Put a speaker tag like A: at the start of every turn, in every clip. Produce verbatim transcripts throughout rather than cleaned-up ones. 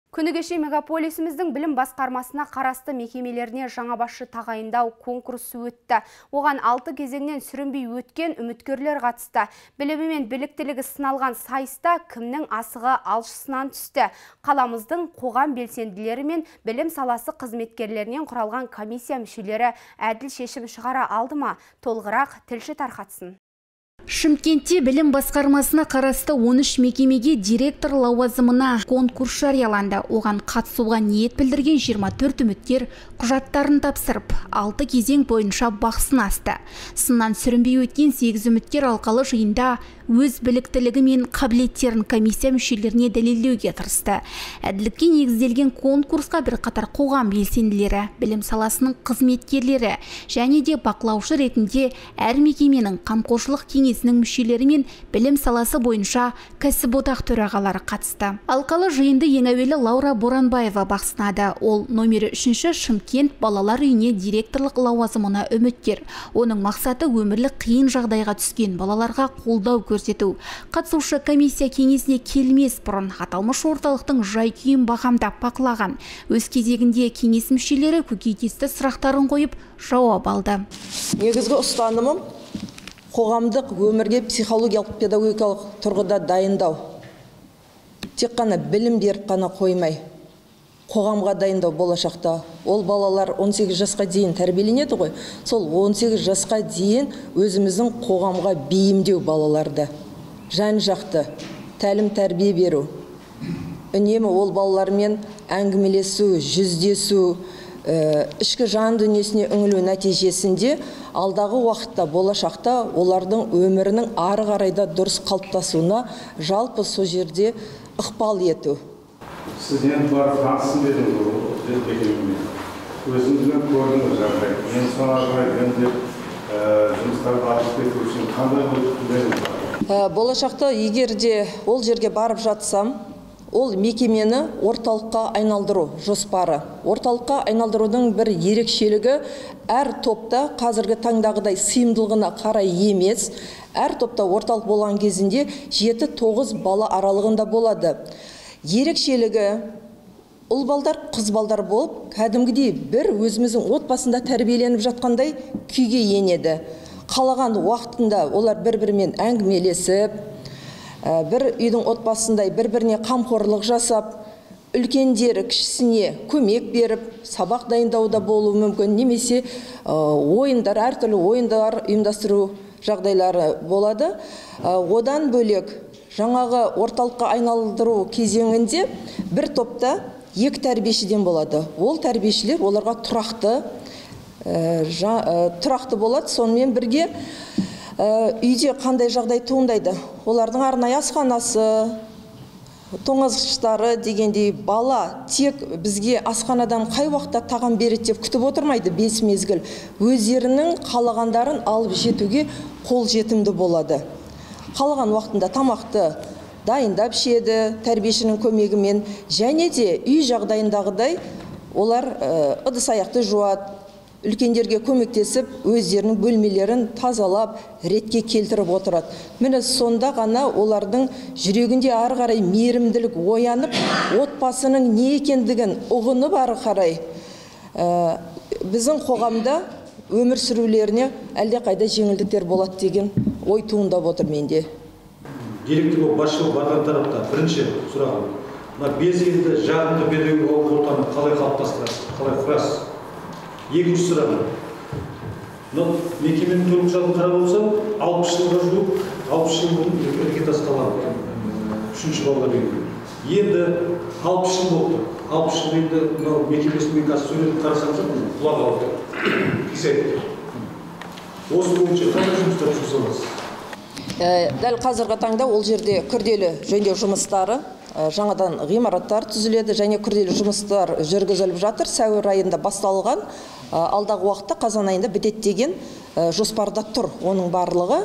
A: Күні кеше мегаполисіміздің білім басқармасына қарасты мекемелеріне жаңа басшы тағайындау конкурсы өтті. Оған алты кезеңнен сүрінбей өткен үміткерлер қатысты. Білімі мен біліктілігі сыналған сайыста кімнің асығы алшысынан түсті. Қаламыздың қоғам белсенділері мен білім саласы қызметкерлерінен құралған комиссия мүшелері әділ шешім шығара алды ма? Толығырақ тілші тарқатсын.
B: Шымкентте білім басқармасына қарасты он үш мекемеге директор лауазымына конкурс жарияланды. Оған қатысуға ниет білдірген жиырма төрт үміткер құжаттарын тапсырып, алты кезең бойынша бақ сынасты. Сыннан сүрінбей өткен сегіз үміткер алқалы жиында өз біліктілігі мен қабілеттерін комиссия мүшелеріне дәлелдеуге тырысты. Әділдікке негізделген конкурсқа бірқатар қоғам белсенділері, білім саласының қызметкерлері және де бақылаушы ретінде әр мекеменің қамқоршылық кеңесінің мүшелері мен білім саласы бойынша кәсіподақ төрағалары қатысты. Алқалы жиынды ең әуелі Лаура Боранбаева бақ сынады. Ол номері үшінші Шымкент балалар үйіне директорлық лауазымына үміткер. Оның мақсаты өмірлік қиын жағдайға түскен балаларға қолдау көрсету. Қатысушы комиссия кеңесіне келмес бұрын аталмыш орталықтың жай-күйін бағамдап бақылаған. Өз кезегінде кеңес мүшелері көкейтесті сұрақтарын қойып жауап алды.
C: Негізгі ұстанымым қоғамдық өмірге психологиялық педагогикалық тұрғыда дайындау. Тек қана білім беріп қана қоймай, қоғамға дайындау болашақта. Ол балалар он сегіз жасқа дейін тәрбиеленеді ғой. Сол он сегіз жасқа дейін өзіміздің қоғамға бейімдеу балаларды. Жан-жақты тәлім тәрбие беру. Үнемі ол балалармен әңгімелесу, жүздесу, ішкі жан дүниесіне үңілу нәтижесінде алдағы уақытта, болашақта олардың өмірінің ары қарайда дұрыс қалыптасуына жалпы сол жерде ықпал ету.
D: Сізден бар танысым дедім ғой, өзіңізбен көрдіңіз жағдай. Мен соңға өңдеп жұмыстарды ашып кету үшін қандай өтіндіңіз?
C: Болашақта егер де ол жерге барып жатсам, ол мекемені орталыққа айналдыру жоспары. Орталыққа айналдырудың бір ерекшелігі әр топта қазіргі таңдағыдай сыйымдылығына қарай емес, әр топта орталық болған кезінде жеті тоғыз бала аралығында болады. Ерекшелігі ұл балдар, қыз балдар болып, кәдімгідей бір өзіміздің отбасында тәрбиеленіп жатқандай күйге енеді. Қалаған уақытында олар бір-бірімен әңгімелесіп, бір үйдің отбасындай бір-біріне қамқорлық жасап, үлкендері кішісіне көмек беріп, сабақ дайындауда болуы мүмкін, немесе ойындар, әртүрлі ойындар ұйымдастыру жағдайлары болады. Одан бөлек жаңағы орталыққа айналдыру кезеңінде бір топта екі тәрбиешіден болады. Ол тәрбиешілер оларға тұрақты тұрақты болады. Сонымен бірге үйде қандай жағдай туындайды? Олардың арнайы асханасы, тоңазғыштары дегендей, бала тек бізге асханадан қай уақытта тағам береді деп күтіп отырмайды, бес мезгіл. Өздерінің қалағандарын алып жетуге қол жетімді болады. Қалаған уақытында тамақты дайындап ішеді, тәрбиешінің көмегімен, және де үй жағдайындағыдай олар ыдыс аяқты жуады, үлкендерге көмектесіп, өздерінің бөлмелерін тазалап, ретке келтіріп отырады. Міне сонда ғана олардың жүрегінде ары қарай мейірімділік оянып, отбасының не екендігін ұғынып ары қарай біздің қоғамда өмір сүрулеріне әлде қайда жеңілдіктер болады деген ой туындап отыр менде.
E: Директор басшылық барған тарапта бірінші сұрағым, мына белсенді жағымды педагогикалық ортаны қалай қалыптастырасыз, қалай құрасыз? Екінші сұрағым, мекеменің төлқұжатын қарап болсам, алпыс жылға жуық, алпыс жыл бұрын іргетас қаланды, үшінші балалар үйінде. Енді алпыс жыл болды. алпыс жыл енді мекемесінің суретін қарасаңыз, құлап алды. Қисайып. Осы бойынша қандай жұмыстар жасаласыз?
C: Дәл қазіргі таңда ол жерде күрделі жөндеу жұмыстары, жаңадан ғимараттар түзіледі және күрделі жұмыстар жүргізіліп жатыр. Сәуір айында басталған, алдағы уақытта қазан айында бітеді деген жоспарда тұр оның барлығы.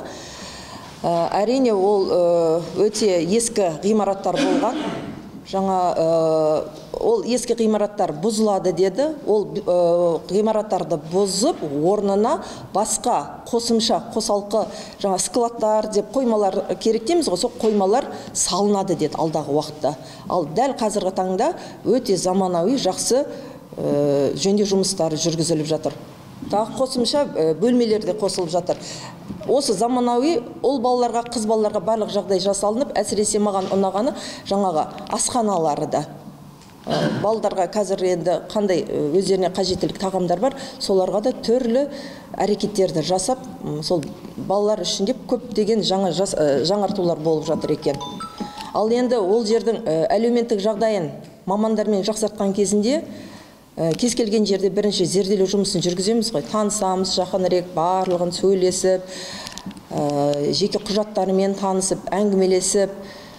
C: Әрине ол өте ескі ғимараттар болған. Жаңа ол ескі ғимараттар бұзылады деді. Ол ғимараттарды бұзып, орнына басқа қосымша, қосалқы жаңа складтар деп қоймалар керек дейміз ғой, сол қоймалар салынады деді алдағы уақытта. Ал дәл қазіргі таңда өте заманауи, жақсы жөндеу жұмыстары жүргізіліп жатыр. Тағы қосымша бөлмелер де қосылып жатыр. Осы заманауи ол балаларға, қыз балаларға барлық жағдай жасалынып, әсіресе маған ұнағаны жаңағы асханалары да. Балдарға қазір енді қандай өздеріне қажеттілік тағамдар бар, соларға да түрлі әрекеттерді жасап, сол балалар үшін деп көптеген жаңа жаңартулар болып жатыр екен. Ал енді ол жердің әлеуметтік жағдайын мамандармен жақсартқан кезінде кез келген жерде бірінші зерделеу жұмысын жүргіземіз ғой. Танысамыз, жақынырек барлығын сөйлесіп, жеке құжаттарымен танысып, әңгімелесіп,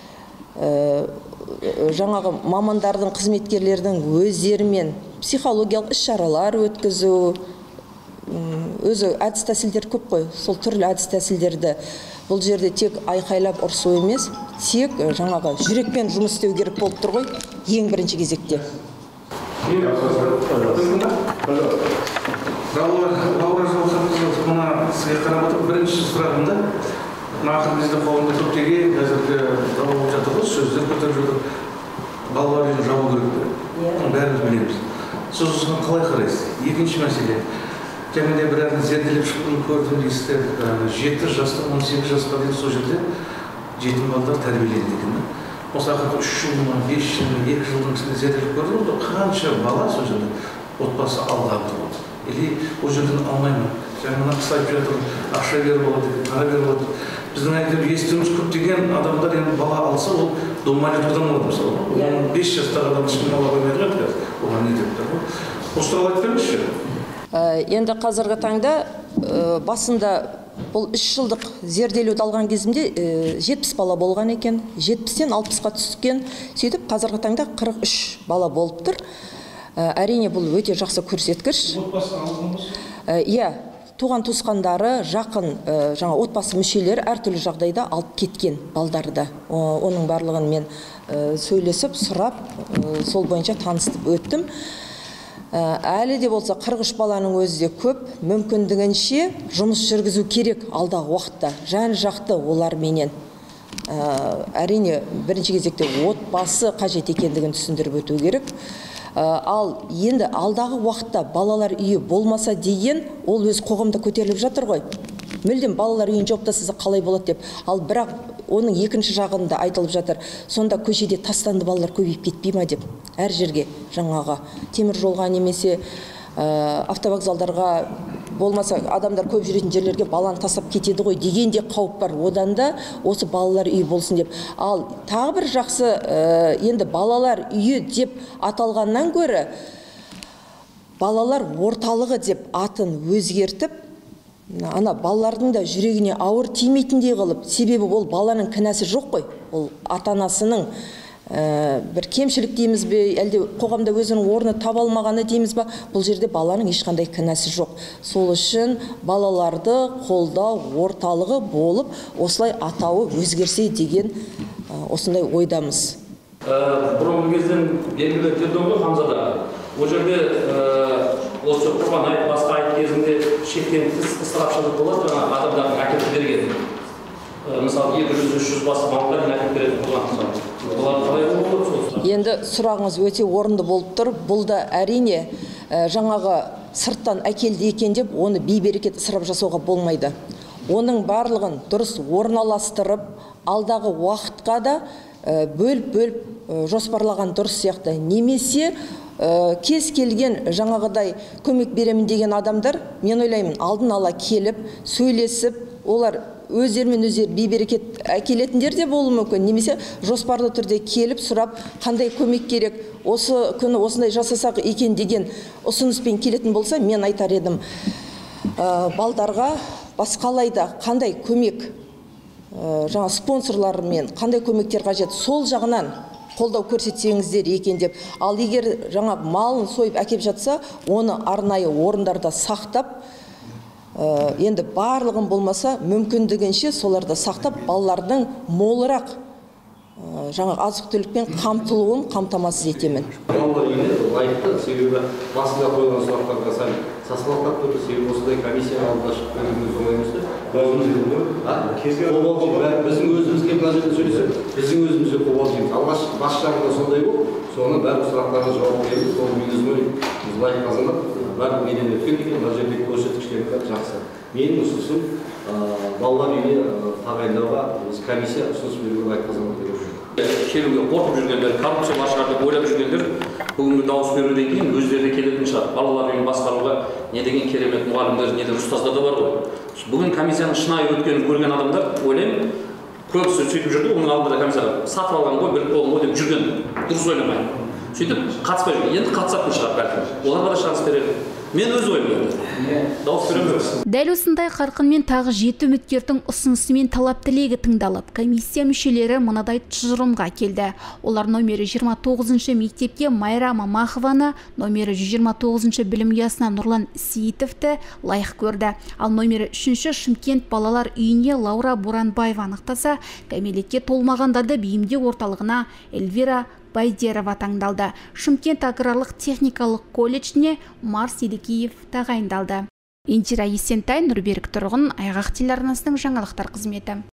C: жаңағы мамандардың, қызметкерлердің өздерімен психологиялық іс-шаралар өткізу, өзі әдіс тәсілдер көп қой. Сол түрлі әдіс тәсілдерді бұл жерде тек айқайлап ұрсу емес, тек жаңағы жүрекпен жұмыс істеу керек болып тұр ғой, ең бірінші кезекте.
F: Лаура Жолсапқызы, мына сізге қарап отырып, бірінші сұрағымда ақыр біздің қоғамда көптеген қазіргі дау болып жатыр ғой, сөздер көтеріп жатыр, балалар үйін жабу керек деп, бәріміз білеміз. Сіз осыған қалай қарайсыз? Екінші мәселе, және де бір әрін зерделеп шықтым, көрдім дейсіздер, жеті жастан он сегіз жасқа дейін сол жерде жетім балалар тәрбиеленеді екен. Осы ақырғы үш жыл ма, бес жыл ма, екі жылдың ішінде зерделеп көрдім, қанша бала сол жерде отбасы алған тұрады. Или ол жерден алмаймын. Жаңа мына қыс айтып жатыр, ақша беріп алады, пара беріп алады. Біздің айтып естуіміз көптеген адамдар енді бала алса, ол домалетудан алады мысалы. он бес жастағы адам ешкім ала қоймайды ғой қазір. Оған не деп тұр ғой. Осы туралы айтып беріңізші.
C: Енді қазіргі таңда басында бұл үш жылдық зерделеуді алған кезімде жетпіс бала болған екен. жетпістен алпысқа түскен. Сөйтіп қазіргі таңда қырық үш бала болып тұр. Әрине бұл өте жақсы көрсеткіш. Иә, туған туысқандары, жақын жаңа отбасы мүшелері әртүрлі жағдайда алып кеткен балдарды. Оның барлығын мен сөйлесіп, сұрап, сол бойынша таныстып өттім. Әлі де болса қырық үш баланың өзі де көп, мүмкіндігінше жұмыс жүргізу керек алдағы уақытта. Жан жақты олар менен. Әрине бірінші кезекте отбасы қажет екендігін түсіндіріп өту керек. Ал енді алдағы уақытта балалар үйі болмаса деген, ол өз қоғамда көтеріліп жатыр ғой. Мүлдем балалар үйін жауып тастаса қалай болады деп. Ал бірақ оның екінші жағында айтылып жатыр. Сонда көшеде тастанды балалар көбейіп кетпей ма деп. Әр жерге жаңағы темір жолға немесе автовокзалдарға, болмаса адамдар көп жүретін жерлерге баланы тастап кетеді ғой деген де қауіп бар. Одан да осы балалар үйі болсын деп. Ал тағы бір жақсы, енді балалар үйі деп аталғаннан гөрі балалар орталығы деп атын өзгертіп, ана балалардың да жүрегіне ауыр тимейтіндей қылып, себебі ол баланың кінәсі жоқ қой. Ол ата-анасының бір кемшілік дейміз бе, әлде қоғамда өзінің орны таба алмағаны дейміз ба, бұл жерде баланың ешқандай кінәсі жоқ. Сол үшін балаларды қолдау орталығы болып, осылай атауы өзгерсе деген осындай ойдамыз.
G: Бұрынғы кезден белгілі терден ғой Хамзада. Ол жерде осы құрбан айт, басқа айт кезінде шектен тыс ысырапшылық болады, жаңа адамдардың әкетіп берген. Мысалы, екі жүз үш жүз басы малдарын әкетіп беретін болған. Олар қалай болады?
C: Енді сұрағыңыз өте орынды болып тұр. Бұл да әрине жаңағы сырттан әкелді екен деп, оны бей-берекет ысырап жасауға болмайды. Оның барлығын дұрыс орналастырып, алдағы уақытқа да бөліп-бөліп жоспарлаған дұрыс сияқты. Немесе кез келген жаңағыдай көмек беремін деген адамдар, мен ойлаймын, алдын ала келіп, сөйлесіп, олар өздерімен өздері бей-берекет әкелетіндер де болуы мүмкін. Немесе жоспарлы түрде келіп, сұрап, қандай көмек керек, осы күні осындай жасасақ екен деген ұсыныспен келетін болса, мен айтар едім, балдарға басқалайда қандай көмек, жаңа спонсорлармен қандай көмектер қажет, сол жағынан қолдау көрсетсеңіздер екен деп. Ал егер жаңа малын сойып әкеп жатса, оны арнайы орындарда сақтап, енді барлығын болмаса мүмкіндігінше соларды сақтап, балалардың молырақ жаңа азық-түлікпен қамтылуын қамтамасыз етемін.
H: Балалар үйіне лайықты, себебі басында қойылған сұрақтарға сәл сасқалақтап тұрды, себебі осындай комиссияға алып шығып көргеніміз оңай емес. Біздің өзімізге мына жерде сөйлесек, біздің өзімізге қобалжимыз. Алғаш бас жағында сондай болып, соны бәрі сұрақтарға жауап беріп, сол мен өзім ойлаймын, біз лайық қазанып, бәрі менен өткен екен, мына жердегі көрсеткіштер бәрі жақсы. Менің ұсынысым балалар үйіне тағайындауға комиссия ұсыныс беруге лайық қазанып деп ойлаймын.
G: Келуге қорқып жүргендер, коррупция бар шығар деп ойлап жүргендер бүгінгі дауыс беруден кейін өздері келетін шығар. Балалар үйін басқаруға не деген керемет мұғалімдер, не деген ұстаздар да бар ғой. Бүгін комиссияның шынайы өткенін көрген адамдар, ойлаймын, көбісі сөйтіп жүрді, оның алдында комиссияға сатып алған ғой, біліп болған ғой деп жүрген, дұрыс ойламай. Сөйтіп қатыспай жүрген, енді қатысатын шығар бәлкім. Оларға да шанс береді. Мен өз ойым дауыс беремін.
B: Дәл осындай қарқынмен тағы жеті үміткердің ұсынысы мен талап тілегі тыңдалып, комиссия мүшелері мынадай тұжырымға келді. Олар номері жиырма тоғызыншы мектепке Майра Мамахованы, номері жүз жиырма тоғызыншы білім ұясына Нұрлан Сейітовті лайық көрді. Ал номері үшінші Шымкент балалар үйіне Лаура Боранбаева анықтаса, кәмелетке толмағандарды бейімдеу орталығына Эльвира Байдерова таңдалды. Шымкент аграрлық техникалық колледжіне Марс Елекеев тағайындалды. Индира Есентай, Нұрберік Тұрғын, Айғақ телеарнасының жаңалықтар қызметі.